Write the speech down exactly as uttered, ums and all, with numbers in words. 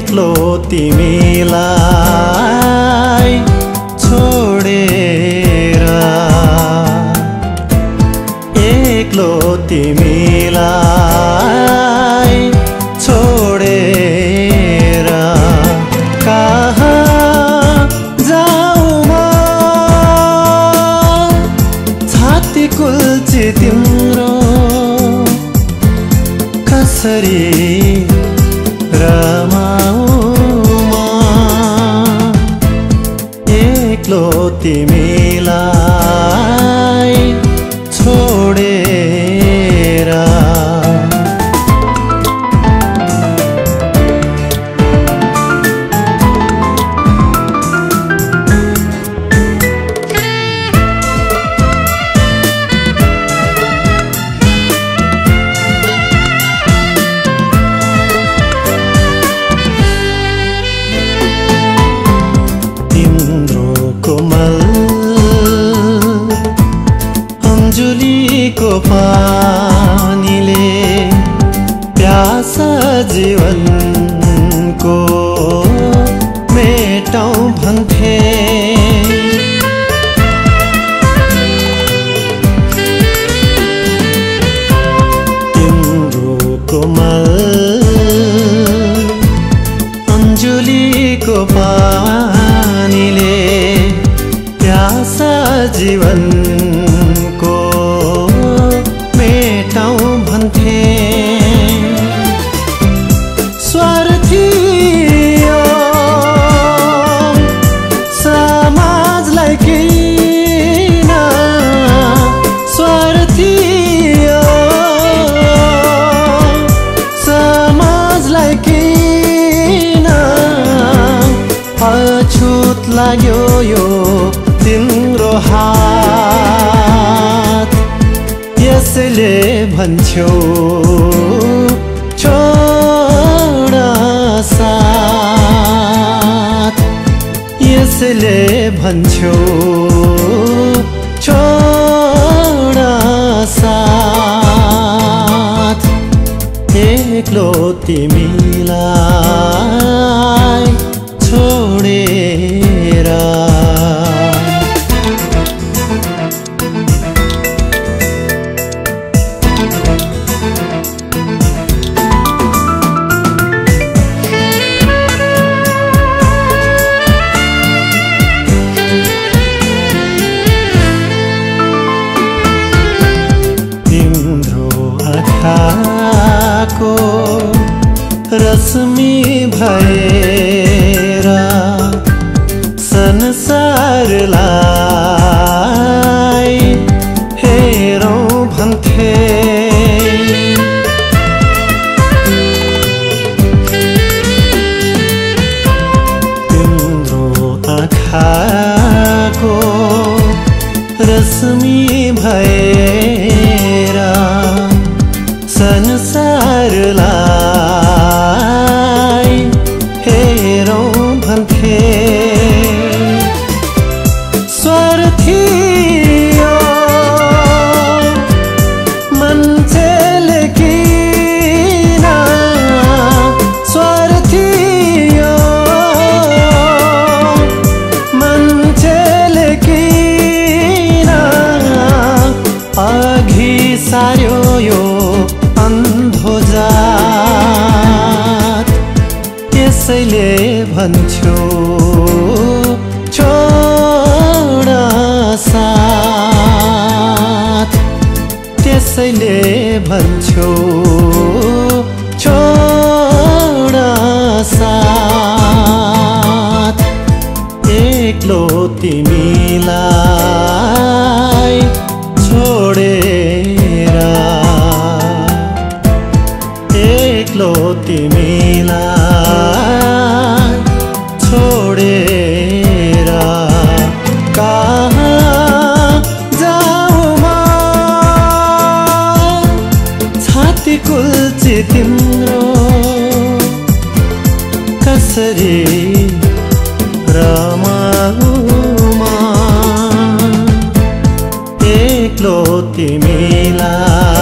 एक्लो तिमीलाई छोडेर एक्लो तिमीलाई छोडेर कहाँ जाऊ म छाती कुल्ची तिम्रो कसरी रमाऊ म एक्लो तिमीलाई छोडेर अंजुलीको पानीले प्यास जीवनको मेटाऊ भन्थे तिम्रो कोमल अंजुलीको पानीले प्यास जीवन भन्थे स्वार्थी समाजलाई किन स्वार्थी समाजलाई किन अछुत लाग्यो यो तिम्रो हात यसले भन्छौ छोड साथ यसले भन्छौ छोड साथ एक्लो तिमीलाई छोडेर को रश्मि भएर संसारलाई हेरौँ भन्थे तिम्रो आँखाको रश्मि भएर संसारलाई हेरौँ भन्थे स्वार्थी मान्छेले किन स्वार्थी मान्छेले किन अघि सार्यो यो अन्धो जात त्यसैले भन्छु छोड साथ त्यसैले भन्छु छोड साथ एक्लो तिमीलाई छोडेर एक्लो तिमीलाई छोडेर कहाँ जाऊ म छाती कुल्ची तिम्रो कसरी रमाऊ म एक्लो तिमीलाई